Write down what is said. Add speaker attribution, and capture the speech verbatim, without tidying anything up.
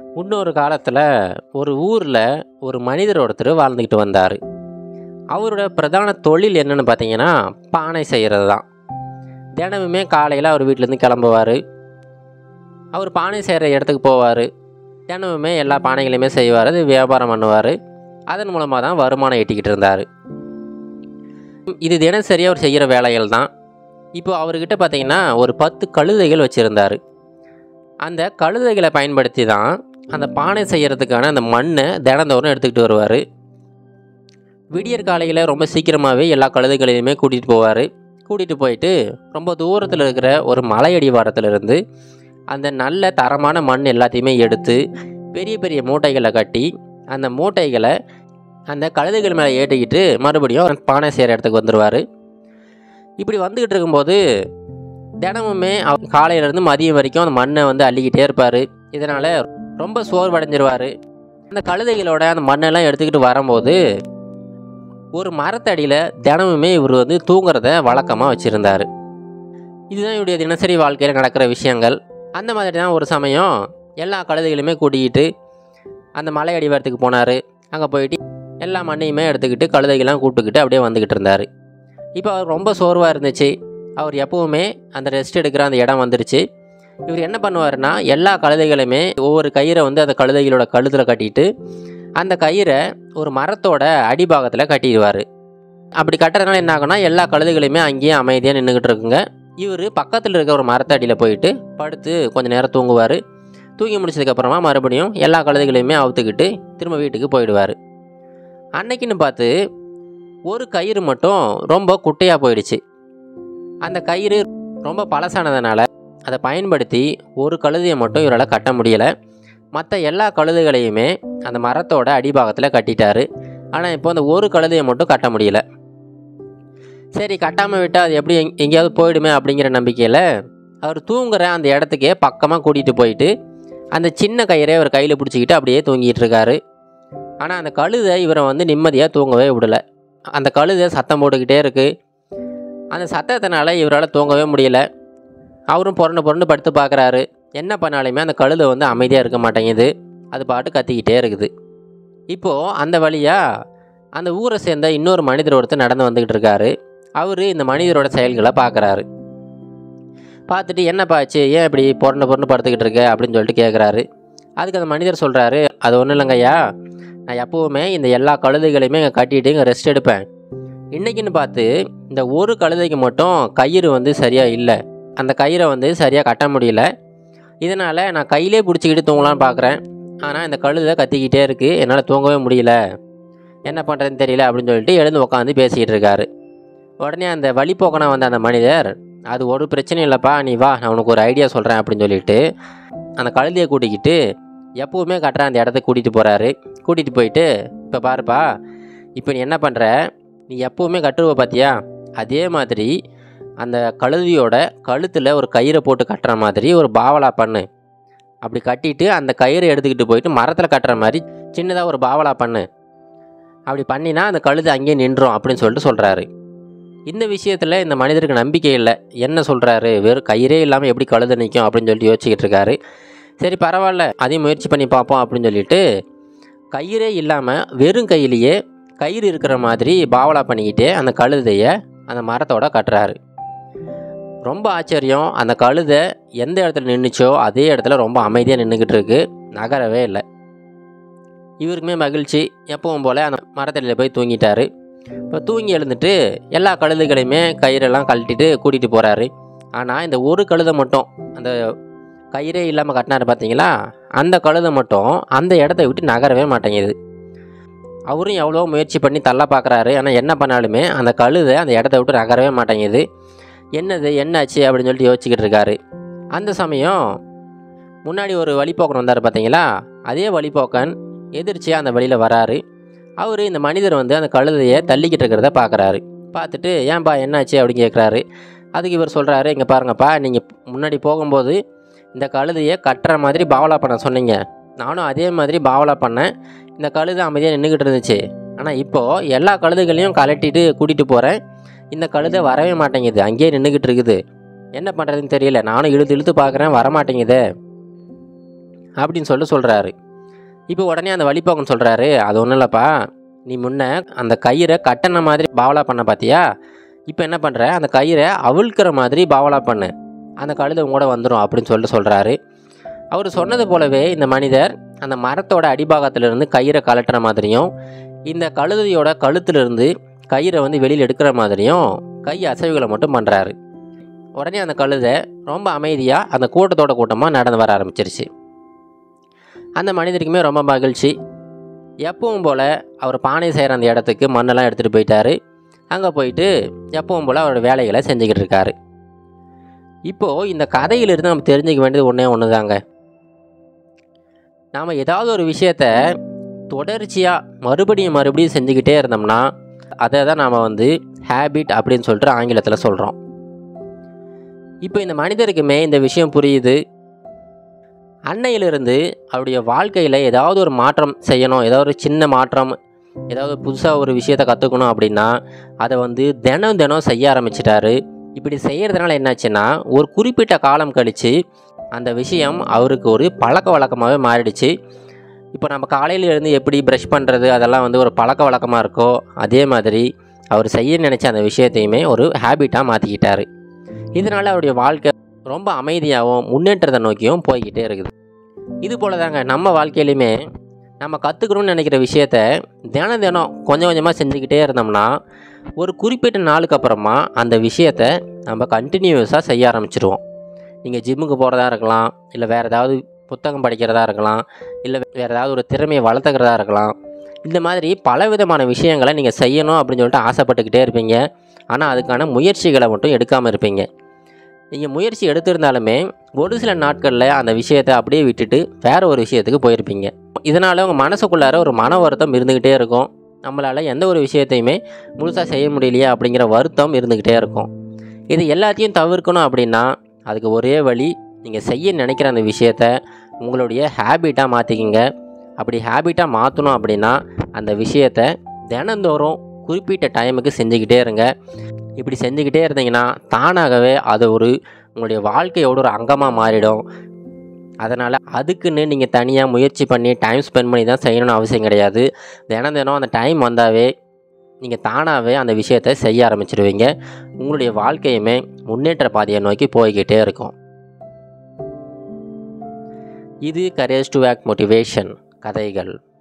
Speaker 1: முன்னொரு காலத்தில் ஒரு ஊரில் ஒரு மனிதர் ஒருத்தர் வாழ்ந்துக்கிட்டு வந்தார். அவரோட பிரதான தொழில் என்னென்னு பார்த்தீங்கன்னா பானை செய்கிறது தான். தினமுமே காலையில் அவர் வீட்டிலேருந்து கிளம்புவார். அவர் பானை செய்கிற இடத்துக்கு போவார். தினமுமே எல்லா பானைகளையுமே செய்வார், அது வியாபாரம் பண்ணுவார். அதன் மூலமாக தான் வருமானம் ஈட்டிக்கிட்டு இருந்தார். இது தினசரி அவர் செய்கிற வேலைகள் தான். இப்போ அவர்கிட்ட பார்த்தீங்கன்னா ஒரு பத்து கழுதைகள் வச்சுருந்தார். அந்த கழுதைகளை பயன்படுத்தி தான் அந்த பானை செய்கிறதுக்கான அந்த மண்ணை தினந்தோறும் எடுத்துக்கிட்டு வருவார். விடியற் காலையில் ரொம்ப சீக்கிரமாகவே எல்லா கழுதைகளையுமே கூட்டிகிட்டு போவார். கூட்டிகிட்டு போயிட்டு ரொம்ப தூரத்தில் இருக்கிற ஒரு மலை அடிவாரத்திலிருந்து அந்த நல்ல தரமான மண் எல்லாத்தையுமே எடுத்து பெரிய பெரிய மூட்டைகளை கட்டி அந்த மூட்டைகளை அந்த கழுதைகள் மேலே ஏற்றிக்கிட்டு மறுபடியும் பானை செய்கிற இடத்துக்கு வந்துடுவார். இப்படி வந்துக்கிட்டு இருக்கும்போது தினமுமே காலையிலேருந்து மதியம் வரைக்கும் அந்த மண்ணை வந்து அள்ளிக்கிட்டே இருப்பார். இதனால் ரொம்ப சோர்வடைஞ்சிருவார். அந்த கழுதைகளோட அந்த மண்ணெல்லாம் எடுத்துக்கிட்டு வரும்போது ஒரு மரத்தடியில் தினமுமே இவர் வந்து தூங்குறத வழக்கமாக வச்சுருந்தார். இதுதான் இவருடைய தினசரி வாழ்க்கையில் நடக்கிற விஷயங்கள். அந்த மாதிரி தான் ஒரு சமயம் எல்லா கழுதைகளுமே கூட்டிக்கிட்டு அந்த மலை அடிவாரத்துக்கு போனார். அங்கே போயிட்டு எல்லா மண்ணையுமே எடுத்துக்கிட்டு கழுதைகள்லாம் கூப்பிட்டுக்கிட்டு அப்படியே வந்துக்கிட்டு இருந்தார். இப்போ அவர் ரொம்ப சோர்வாக இருந்துச்சு. அவர் எப்போவுமே அந்த ரெஸ்ட் எடுக்கிற அந்த இடம் வந்துருச்சு. இவர் என்ன பண்ணுவார்னா எல்லா கழுதைகளையுமே ஒவ்வொரு கயிறை வந்து அந்த கழுதைகளோட கழுத்தில் கட்டிட்டு அந்த கயிறை ஒரு மரத்தோட அடிபாகத்தில் கட்டிடுவார். அப்படி கட்டுறதுனால என்ன ஆகுனா எல்லா கழுதைகளையுமே அங்கேயே அமைதியாக நின்றுக்கிட்டு இருக்குங்க. இவர் பக்கத்தில் இருக்க ஒரு மரத்தடியில் போயிட்டு படுத்து கொஞ்சம் நேரம் தூங்குவார். தூங்கி முடிச்சதுக்கப்புறமா மறுபடியும் எல்லா கழுதைகளையுமே அவுத்துக்கிட்டு திரும்ப வீட்டுக்கு போயிடுவார். அன்னைக்குன்னு பார்த்து ஒரு கயிறு மட்டும் ரொம்ப குட்டையாக போயிடுச்சு. அந்த கயிறு ரொம்ப பழசானதுனால அதை பயன்படுத்தி ஒரு கழுதையை மட்டும் இவரால் கட்ட முடியலை. மற்ற எல்லா கழுதைகளையுமே அந்த மரத்தோட அடிபாகத்தில் கட்டிட்டார். ஆனால் இப்போ அந்த ஒரு கழுதையை மட்டும் கட்ட முடியல. சரி, கட்டாமல் விட்டால் அது எப்படி எங் எங்கேயாவது போயிடுமே அப்படிங்கிற நம்பிக்கையில் அவர் தூங்குற அந்த இடத்துக்கே பக்கமாக கூட்டிகிட்டு போயிட்டு அந்த சின்ன கயிறை அவர் கையில் பிடிச்சிக்கிட்டு அப்படியே தூங்கிட்டு இருக்காரு. ஆனால் அந்த கழுதை இவரை வந்து நிம்மதியாக தூங்கவே விடலை. அந்த கழுதை சத்தம் போட்டுக்கிட்டே இருக்குது. அந்த சத்தத்தினால இவரால் தூங்கவே முடியல. அவரும் புரண்டு புரண்டு படுத்து பார்க்குறாரு. என்ன பண்ணாலுமே அந்த கழுதை வந்து அமைதியாக இருக்க மாட்டேங்குது. அது பாட்டு கத்திக்கிட்டே இருக்குது. இப்போது அந்த வழியாக அந்த ஊரை சேர்ந்த இன்னொரு மனிதர் ஒருத்தர் நடந்து வந்துக்கிட்டு இருக்காரு. அவர் இந்த மனிதரோட செயல்களை பார்க்குறாரு. பார்த்துட்டு என்னப்பா ஆச்சு, ஏன் இப்படி புரண்டு புரண்டு படுத்துக்கிட்டு இருக்க அப்படின்னு சொல்லிட்டு கேட்குறாரு. அதுக்கு அந்த மனிதர் சொல்கிறாரு, அது ஒன்றும் இல்லைங்கய்யா, நான் எப்போவுமே இந்த எல்லா கழுதைகளையுமே இங்கே கட்டிட்டு இங்கே ரெஸ்ட் எடுப்பேன். இன்றைக்கின்னு பார்த்து இந்த ஒரு கழுதைக்கு மட்டும் கயிறு வந்து சரியாக இல்லை. அந்த கயிறை வந்து சரியாக கட்ட முடியல. இதனால் நான் கையிலே பிடிச்சிக்கிட்டு தூங்கலான்னு பார்க்குறேன். ஆனால் இந்த கழுதை கத்திக்கிட்டே இருக்குது, என்னால் தூங்கவே முடியல, என்ன பண்ணுறதுன்னு தெரியல அப்படின்னு சொல்லிட்டு எழுந்து உட்காந்து பேசிக்கிட்டு இருக்காரு. உடனே அந்த வழிபோக்கனா வந்த அந்த மனிதர், அது ஒரு பிரச்சனையும் இல்லைப்பா, நீ வா, நான் உனக்கு ஒரு ஐடியா சொல்கிறேன் அப்படின்னு சொல்லிட்டு அந்த கழுதையை கூட்டிக்கிட்டு எப்போவுமே கட்டுற அந்த இடத்துக்கு கூட்டிகிட்டு போகிறாரு. கூட்டிகிட்டு போயிட்டு, இப்போ பாருப்பா, இப்போ நீ என்ன பண்ணுற, நீ எப்போவுமே கட்டுருவ பார்த்தியா, அதே மாதிரி அந்த கழுதையோட கழுத்தில் ஒரு கயிறை போட்டு கட்டுற மாதிரி ஒரு பாவலா பண்ணு. அப்படி கட்டிட்டு அந்த கயிறை எடுத்துக்கிட்டு போயிட்டு மரத்தில் கட்டுற மாதிரி சின்னதாக ஒரு பாவலா பண்ணு. அப்படி பண்ணினா அந்த கழுதை அங்கேயே நின்றோம் அப்படின்னு சொல்லிட்டு சொல்கிறாரு. இந்த விஷயத்தில் இந்த மனிதருக்கு நம்பிக்கை இல்லை. என்ன சொல்கிறாரு, வெறும் கயிறே இல்லாமல் எப்படி கழுதை நிற்கும் அப்படின்னு சொல்லிட்டு யோசிச்சுக்கிட்டு இருக்காரு. சரி பரவாயில்ல, அதையும் முயற்சி பண்ணி பார்ப்போம் அப்படின்னு சொல்லிட்டு கயிறே இல்லாமல் வெறும் கையிலேயே கயிறு இருக்கிற மாதிரி பாவலா பண்ணிக்கிட்டே அந்த கழுதையை அந்த மரத்தோட கட்டுறாரு. ரொம்ப ஆச்சரியம், அந்த கழுதை எந்த இடத்துல நின்றுச்சோ அதே இடத்துல ரொம்ப அமைதியாக நின்றுக்கிட்டு இருக்கு, நகரவே இல்லை. இவருக்குமே மகிழ்ச்சி. எப்பவும் போல் அந்த மரத்தடியில் போய் தூங்கிட்டார். இப்போ தூங்கி எழுந்துட்டு எல்லா கழுதைகளையுமே கயிறெல்லாம் கழட்டிட்டு கூட்டிகிட்டு போகிறாரு. ஆனால் இந்த ஒரு கழுதை மட்டும், அந்த கயிறே இல்லாமல் கட்டினார் பார்த்தீங்களா, அந்த கழுதை மட்டும் அந்த இடத்த விட்டு நகரவே மாட்டேங்குது. அவரும் எவ்வளோ முயற்சி பண்ணி தள்ள பார்க்குறாரு. ஆனால் என்ன பண்ணாலுமே அந்த கழுதை அந்த இடத்த விட்டு நகரவே மாட்டேங்குது. என்னது என்னாச்சு அப்படின்னு சொல்லிட்டு யோசிச்சுக்கிட்டு இருக்காரு. அந்த சமயம் முன்னாடி ஒரு வழிபோக்கன் வந்தார் பார்த்தீங்களா, அதே வழிபோக்கன் எதிர்ச்சியாக அந்த வழியில் வராரு. அவர் இந்த மனிதர் வந்து அந்த கழுதையை தள்ளிக்கிட்டு இருக்கிறத பார்க்குறாரு. பார்த்துட்டு, ஏன்பா என்னாச்சு அப்படின்னு கேட்குறாரு. அதுக்கு இவர் சொல்கிறாரு, இங்கே பாருங்கப்பா, நீங்கள் முன்னாடி போகும்போது இந்த கழுதையை கட்டுற மாதிரி பாவலா பண்ண சொன்னீங்க, நானும் அதே மாதிரி பாவலா பண்ணேன். இந்த கழுதை அமைதியாக நின்றுக்கிட்டு இருந்துச்சு. ஆனால் இப்போது எல்லா கழுதைகளையும் கலட்டிட்டு கூட்டிகிட்டு போகிறேன், இந்த கழுதை வரவே மாட்டேங்குது, அங்கேயே நின்றுக்கிட்டு இருக்குது, என்ன பண்ணுறதுன்னு தெரியல, நானும் இழுத்து இழுத்து பார்க்குறேன், வரமாட்டேங்குது அப்படின்னு சொல்லிட்டு சொல்கிறாரு. இப்போ உடனே அந்த வழிபோக்கன் சொல்கிறாரு, அது ஒன்றும் இல்லைப்பா, நீ முன்ன அந்த கயிறை கட்டண மாதிரி பாவலா பண்ண பார்த்தியா, இப்போ என்ன பண்ணுற, அந்த கயிறை அவிழ்க்கிற மாதிரி பாவலா பண்ணு, அந்த கழுதை உங்களோட வந்துடும் அப்படின்னு சொல்லிட்டு சொல்கிறாரு. அவர் சொன்னது போலவே இந்த மனிதர் அந்த மரத்தோட அடிபாகத்திலிருந்து கயிறை கலட்டுற மாதிரியும் இந்த கழுதையோட கழுத்திலிருந்து கயிறை வந்து வெளியில் எடுக்கிற மாதிரியும் கை அசைவுகளை மட்டும் பண்ணுறாரு. உடனே அந்த கழுதை ரொம்ப அமைதியாக அந்த கூட்டத்தோட கூட்டமாக நடந்து வர ஆரம்பிச்சிருச்சு. அந்த மனிதருக்குமே ரொம்ப மகிழ்ச்சி. எப்பவும் போல் அவர் பானை செய்கிற அந்த இடத்துக்கு மண்ணெல்லாம் எடுத்துகிட்டு போயிட்டார். அங்கே போயிட்டு எப்பவும் போல் அவரோட வேலைகளை செஞ்சுக்கிட்டு இருக்காரு. இப்போது இந்த கதையிலிருந்து நம்ம தெரிஞ்சுக்க வேண்டியது ஒன்றே ஒன்று தாங்க. நாம் ஏதாவது ஒரு விஷயத்த தொடர்ச்சியாக மறுபடியும் மறுபடியும் செஞ்சுக்கிட்டே இருந்தோம்னா அதை தான் நாம் வந்து ஹேபிட் அப்படின்னு சொல்லிட்டு ஆங்கிலத்தில் சொல்கிறோம். இப்போ இந்த மனிதருக்குமே இந்த விஷயம் புரியுது. அன்னையிலிருந்து அவருடைய வாழ்க்கையில் ஏதாவது ஒரு மாற்றம் செய்யணும், ஏதாவது ஒரு சின்ன மாற்றம், ஏதாவது புதுசாக ஒரு விஷயத்தை கற்றுக்கணும் அப்படின்னா அதை வந்து தினம் தினம் செய்ய ஆரம்பிச்சிட்டாரு. இப்படி செய்கிறதுனால என்னாச்சுன்னா ஒரு குறிப்பிட்ட காலம் கழித்து அந்த விஷயம் அவருக்கு ஒரு பழக்க வழக்கமாகவே மாறிடுச்சு. இப்போ நம்ம காலையில் எழுந்து எப்படி ப்ரஷ் பண்ணுறது அதெல்லாம் வந்து ஒரு பழக்க வழக்கமாக இருக்கோ அதே மாதிரி அவர் செய்ய நினச்ச அந்த விஷயத்தையுமே ஒரு ஹேபிட்டாக மாற்றிக்கிட்டார். இதனால் அவருடைய வாழ்க்கை ரொம்ப அமைதியாகவும் முன்னேற்றத்தை நோக்கியும் போய்கிட்டே இருக்குது. இது போல் தாங்க நம்ம வாழ்க்கையிலையுமே நம்ம கற்றுக்கணும்னு நினைக்கிற விஷயத்த தினம் தினம் கொஞ்சம் கொஞ்சமாக செஞ்சுக்கிட்டே இருந்தோம்னா ஒரு குறிப்பிட்ட நாளுக்கு அப்புறமா அந்த விஷயத்தை நம்ம கண்டினியூஸாக செய்ய ஆரம்பிச்சிடுவோம். நீங்கள் ஜிம்முக்கு போகிறதா இருக்கலாம், இல்லை வேறு ஏதாவது புத்தகம் படிக்கிறதா இருக்கலாம், இல்லை வேறு ஏதாவது ஒரு திறமையை வளர்த்துக்கிறதா இருக்கலாம். இந்த மாதிரி பல விதமான விஷயங்களை நீங்கள் செய்யணும் அப்படின்னு சொல்லிட்டு ஆசைப்பட்டுக்கிட்டே இருப்பீங்க. ஆனால் அதுக்கான முயற்சிகளை மட்டும் எடுக்காமல் இருப்பீங்க. நீங்கள் முயற்சி எடுத்திருந்தாலுமே ஒரு சில நாட்களில் அந்த விஷயத்தை அப்படியே விட்டுட்டு வேறு ஒரு விஷயத்துக்கு போயிருப்பீங்க. இதனால் உங்கள் மனசுக்குள்ளார ஒரு மன வருத்தம் இருந்துக்கிட்டே இருக்கும். நம்மளால் எந்த ஒரு விஷயத்தையுமே முழுசாக செய்ய முடியலையே அப்படிங்கிற வருத்தம் இருந்துக்கிட்டே இருக்கும். இது எல்லாத்தையும் தவிர்க்கணும் அப்படின்னா அதுக்கு ஒரே வழி, நீங்கள் செய்ய நினைக்கிற அந்த விஷயத்த உங்களுடைய ஹேபிட்டாக மாற்றிக்கிங்க. அப்படி ஹேபிட்டாக மாற்றணும் அப்படின்னா அந்த விஷயத்தை தினந்தோறும் குறிப்பிட்ட டைமுக்கு செஞ்சுக்கிட்டே இருங்க. இப்படி செஞ்சுக்கிட்டே இருந்தீங்கன்னா தானாகவே அது ஒரு உங்களுடைய வாழ்க்கையோட ஒரு அங்கமாக மாறிடும். அதனால் அதுக்குன்னு நீங்கள் தனியாக முயற்சி பண்ணி டைம் ஸ்பெண்ட் பண்ணி தான் செய்யணும்னு அவசியம் கிடையாது. தினம் தினம் அந்த டைம் வந்தாவே நீங்கள் தானாகவே அந்த விஷயத்தை செய்ய ஆரம்பிச்சிடுவீங்க. உங்களுடைய வாழ்க்கையுமே முன்னேற்ற பாதையை நோக்கி போய்கிட்டே இருக்கும். இது கரேஜ் டு ஆக்ட் மோட்டிவேஷன் கதைகள்.